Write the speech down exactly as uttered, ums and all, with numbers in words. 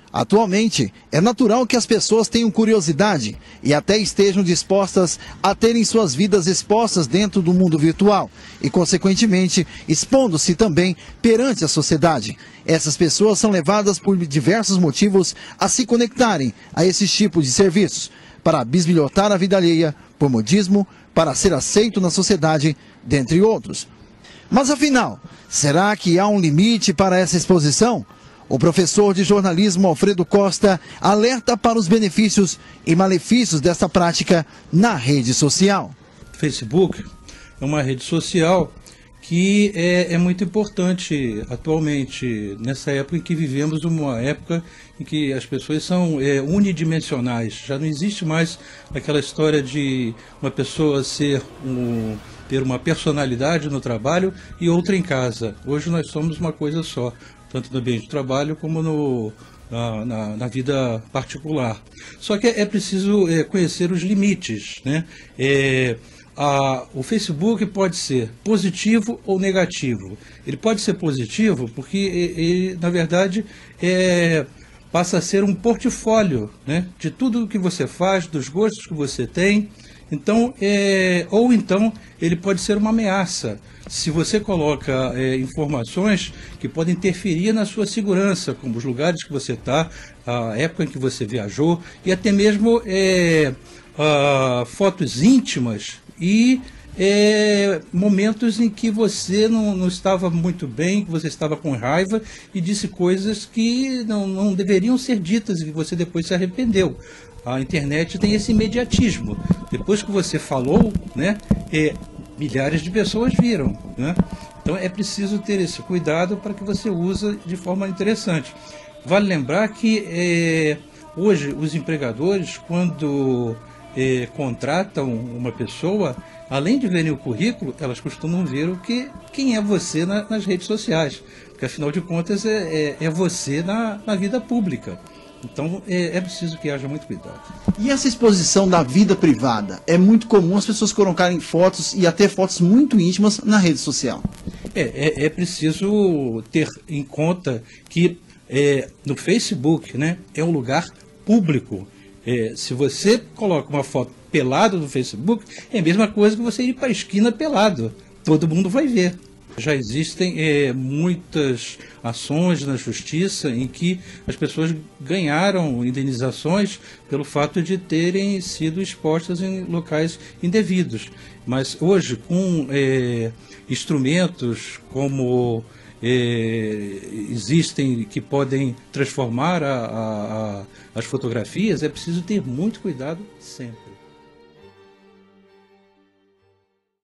Atualmente, é natural que as pessoas tenham curiosidade e até estejam dispostas a terem suas vidas expostas dentro do mundo virtual e, consequentemente, expondo-se também perante a sociedade. Essas pessoas são levadas por diversos motivos a se conectarem a esses tipos de serviços, para bisbilhotar a vida alheia, por modismo, para ser aceito na sociedade, dentre outros. Mas afinal, será que há um limite para essa exposição? O professor de jornalismo Alfredo Costa alerta para os benefícios e malefícios dessa prática na rede social. Facebook é uma rede social que é, é muito importante atualmente, nessa época em que vivemos, uma época em que as pessoas são é, unidimensionais. Já não existe mais aquela história de uma pessoa ser um, ter uma personalidade no trabalho e outra em casa. Hoje nós somos uma coisa só, tanto no ambiente de trabalho como no, na, na, na vida particular. Só que é preciso é, conhecer os limites, né? É, a, o Facebook pode ser positivo ou negativo. Ele pode ser positivo porque, ele, na verdade, é, passa a ser um portfólio, né, de tudo que você faz, dos gostos que você tem. Então, é, ou então ele pode ser uma ameaça, se você coloca é, informações que podem interferir na sua segurança, como os lugares que você está, a época em que você viajou, e até mesmo é, a, fotos íntimas e é, momentos em que você não, não estava muito bem, que você estava com raiva e disse coisas que não, não deveriam ser ditas e que você depois se arrependeu. A internet tem esse imediatismo. Depois que você falou, né, é, milhares de pessoas viram, né? Então é preciso ter esse cuidado para que você use de forma interessante. Vale lembrar que é, hoje os empregadores, quando é, contratam uma pessoa, além de verem o currículo, elas costumam ver o que, quem é você na, nas redes sociais, porque afinal de contas é, é, é você na, na vida pública. Então é, é preciso que haja muito cuidado. E essa exposição da vida privada? É muito comum as pessoas colocarem fotos e até fotos muito íntimas na rede social. É, é, é preciso ter em conta que é, no Facebook, né, é um lugar público. É, se você coloca uma foto pelado no Facebook, é a mesma coisa que você ir para a esquina pelado. Todo mundo vai ver. Já existem é, muitas ações na justiça em que as pessoas ganharam indenizações pelo fato de terem sido expostas em locais indevidos. Mas hoje, com é, instrumentos como é, existem que podem transformar a, a, a, as fotografias, é preciso ter muito cuidado sempre.